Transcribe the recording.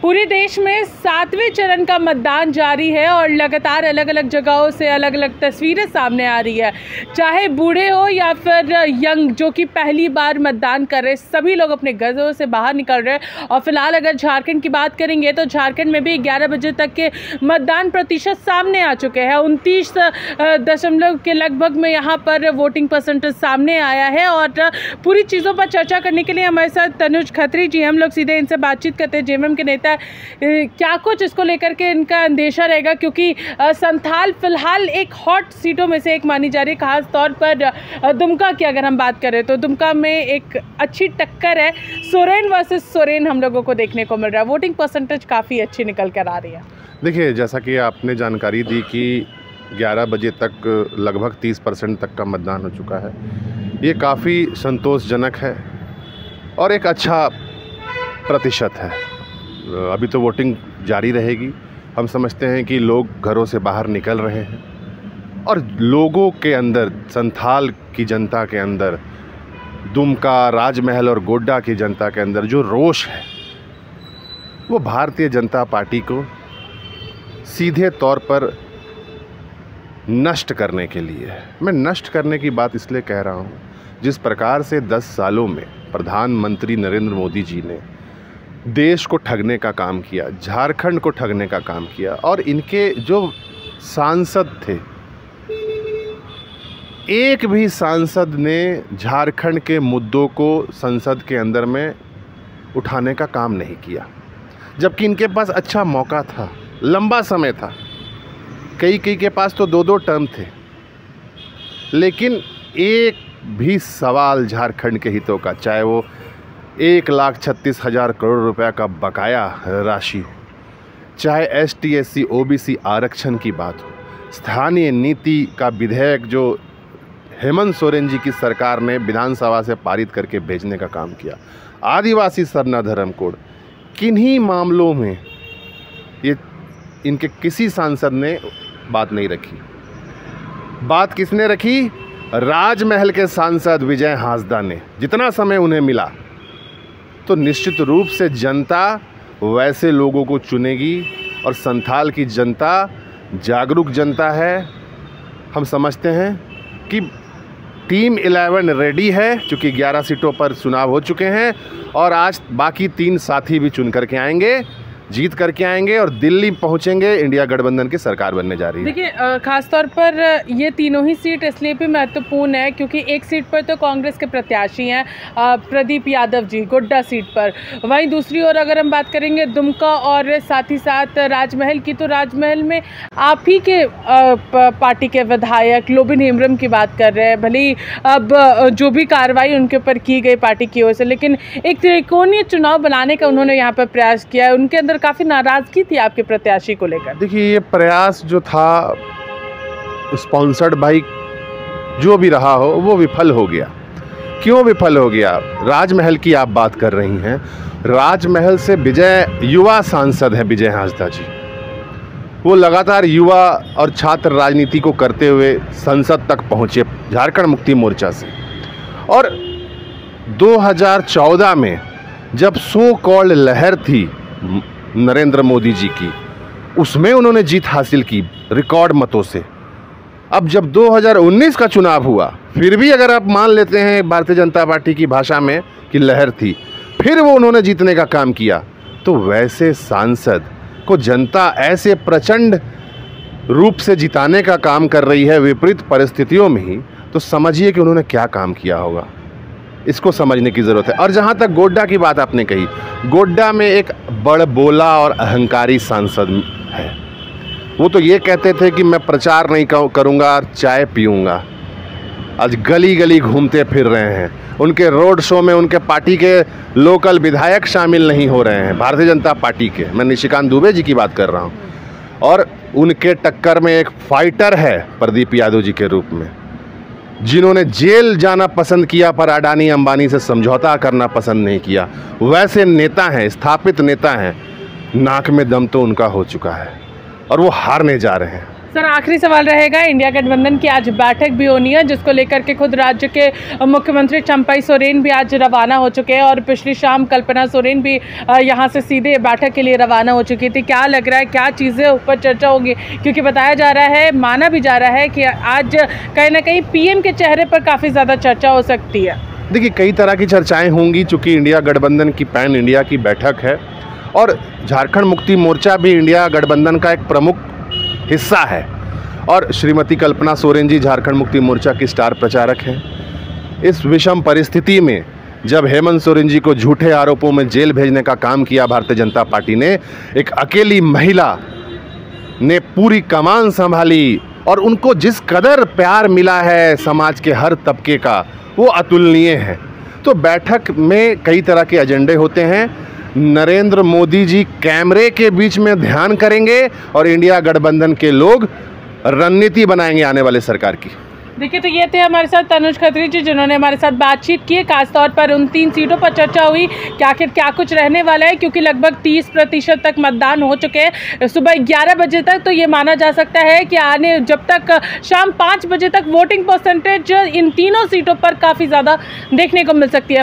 पूरे देश में 7वें चरण का मतदान जारी है और लगातार अलग अलग जगहों से अलग अलग तस्वीरें सामने आ रही है। चाहे बूढ़े हो या फिर यंग जो कि पहली बार मतदान कर रहे, सभी लोग अपने घरों से बाहर निकल रहे हैं। और फिलहाल अगर झारखंड की बात करेंगे तो झारखंड में भी 11 बजे तक के मतदान प्रतिशत सामने आ चुके हैं। 29 के लगभग में यहाँ पर वोटिंग परसेंटेज सामने आया है। और पूरी चीज़ों पर चर्चा करने के लिए हमारे साथ तनुज खत्री जी, हम लोग सीधे इनसे बातचीत करते हैं। जेएमएम के नेता क्या कुछ इसको लेकर के इनका अंदेशा रहेगा, क्योंकि संथाल फिलहाल एक हॉट सीटों में से एक मानी जा रही है। खास तौर पर दुमका की अगर हम बात करें तो दुमका में एक अच्छी टक्कर है, सोरेन वर्सेस सोरेन हम लोगों को देखने को मिल रहा है। वोटिंग परसेंटेज काफ़ी अच्छी निकल कर आ रही है। देखिए, जैसा कि आपने जानकारी दी कि 11 बजे तक लगभग 30% तक का मतदान हो चुका है, ये काफ़ी संतोषजनक है और एक अच्छा प्रतिशत है। अभी तो वोटिंग जारी रहेगी। हम समझते हैं कि लोग घरों से बाहर निकल रहे हैं और लोगों के अंदर, संथाल की जनता के अंदर, दुमका, राजमहल और गोड्डा की जनता के अंदर जो रोष है वो भारतीय जनता पार्टी को सीधे तौर पर नष्ट करने के लिए है। मैं नष्ट करने की बात इसलिए कह रहा हूँ, जिस प्रकार से 10 सालों में प्रधानमंत्री नरेंद्र मोदी जी ने देश को ठगने का काम किया, झारखंड को ठगने का काम किया, और इनके जो सांसद थे, एक भी सांसद ने झारखंड के मुद्दों को संसद के अंदर में उठाने का काम नहीं किया, जबकि इनके पास अच्छा मौका था, लंबा समय था। कई के पास तो 2-2 टर्म थे, लेकिन एक भी सवाल झारखंड के हितों का, चाहे वो 1,36,000 करोड़ रुपए का बकाया राशि हो, चाहे ST SC OBC आरक्षण की बात हो, स्थानीय नीति का विधेयक जो हेमंत सोरेन जी की सरकार ने विधानसभा से पारित करके भेजने का काम किया, आदिवासी सरना धर्म कोड, किन्हीं मामलों में ये इनके किसी सांसद ने बात नहीं रखी। बात किसने रखी? राजमहल के सांसद विजय हांसदा ने। जितना समय उन्हें मिला तो निश्चित रूप से जनता वैसे लोगों को चुनेगी, और संथाल की जनता जागरूक जनता है। हम समझते हैं कि टीम 11 रेडी है, चूँकि 11 सीटों पर चुनाव हो चुके हैं और आज बाकी 3 साथी भी चुन करके आएंगे, जीत करके आएंगे और दिल्ली पहुंचेंगे। इंडिया गठबंधन की सरकार बनने जा रही है। देखिए, खासतौर पर ये तीनों ही सीट इसलिए भी महत्वपूर्ण है क्योंकि एक सीट पर तो कांग्रेस के प्रत्याशी हैं प्रदीप यादव जी, गोड्डा सीट पर। वहीं दूसरी ओर अगर हम बात करेंगे दुमका और साथ ही साथ राजमहल की, तो राजमहल में आप ही के पार्टी के विधायक लोबिन हेम्ब्रम की बात कर रहे हैं। भले ही अब जो भी कार्रवाई उनके ऊपर की गई पार्टी की ओर से, लेकिन एक त्रिकोणीय चुनाव बनाने का उन्होंने यहाँ पर प्रयास किया है। उनके अंदर काफी नाराजगी थी आपके प्रत्याशी को लेकर। देखिए, ये प्रयास जो था स्पॉन्सर्ड बाई जो भी रहा हो, वो विफल हो गया। क्यों विफल हो गया? राजमहल की आप बात कर रही हैं। राजमहल से विजय युवा सांसद है विजय हांसदा जी। वो लगातार युवा और छात्र राजनीति को करते हुए संसद तक पहुंचे झारखंड मुक्ति मोर्चा से, और 2014 में जब सो कॉल्ड लहर थी नरेंद्र मोदी जी की, उसमें उन्होंने जीत हासिल की रिकॉर्ड मतों से। अब जब 2019 का चुनाव हुआ, फिर भी अगर आप मान लेते हैं भारतीय जनता पार्टी की भाषा में कि लहर थी, फिर वो उन्होंने जीतने का काम किया। तो वैसे सांसद को जनता ऐसे प्रचंड रूप से जिताने का काम कर रही है विपरीत परिस्थितियों में ही, तो समझिए कि उन्होंने क्या काम किया होगा। इसको समझने की ज़रूरत है। और जहाँ तक गोड्डा की बात आपने कही, गोड्डा में एक बड़बोला और अहंकारी सांसद है। वो तो ये कहते थे कि मैं प्रचार नहीं करूँगा और चाय पीऊँगा। आज गली गली घूमते फिर रहे हैं। उनके रोड शो में उनके पार्टी के लोकल विधायक शामिल नहीं हो रहे हैं, भारतीय जनता पार्टी के। मैं निशिकांत दुबे जी की बात कर रहा हूँ। और उनके टक्कर में एक फाइटर है प्रदीप यादव जी के रूप में, जिन्होंने जेल जाना पसंद किया पर अडानी अंबानी से समझौता करना पसंद नहीं किया। वैसे नेता हैं, स्थापित नेता हैं। नाक में दम तो उनका हो चुका है और वो हारने जा रहे हैं। सर, आखिरी सवाल रहेगा, इंडिया गठबंधन की आज बैठक भी होनी है जिसको लेकर के खुद राज्य के मुख्यमंत्री चंपई सोरेन भी आज रवाना हो चुके हैं और पिछली शाम कल्पना सोरेन भी यहां से सीधे बैठक के लिए रवाना हो चुकी थी। क्या लग रहा है, क्या चीज़ें ऊपर चर्चा होगी? क्योंकि बताया जा रहा है, माना भी जा रहा है कि आज कहीं ना कहीं पीएम के चेहरे पर काफ़ी ज़्यादा चर्चा हो सकती है। देखिए, कई तरह की चर्चाएं होंगी चूँकि इंडिया गठबंधन की पैन इंडिया की बैठक है और झारखंड मुक्ति मोर्चा भी इंडिया गठबंधन का एक प्रमुख हिस्सा है और श्रीमती कल्पना सोरेन जी झारखंड मुक्ति मोर्चा की स्टार प्रचारक हैं। इस विषम परिस्थिति में जब हेमंत सोरेन जी को झूठे आरोपों में जेल भेजने का काम किया भारतीय जनता पार्टी ने, एक अकेली महिला ने पूरी कमान संभाली और उनको जिस कदर प्यार मिला है समाज के हर तबके का, वो अतुलनीय है। तो बैठक में कई तरह के एजेंडे होते हैं। नरेंद्र मोदी जी कैमरे के बीच में ध्यान करेंगे और इंडिया गठबंधन के लोग रणनीति बनाएंगे आने वाले सरकार की। देखिए, तो ये थे हमारे साथ तनुज खत्री जी जिन्होंने हमारे साथ बातचीत की। खासतौर पर उन 3 सीटों पर चर्चा हुई कि आखिर क्या कुछ रहने वाला है, क्योंकि लगभग 30% तक मतदान हो चुके हैं सुबह 11 बजे तक। तो ये माना जा सकता है कि आने जब तक शाम 5 बजे तक वोटिंग परसेंटेज इन तीनों सीटों पर काफ़ी ज़्यादा देखने को मिल सकती है।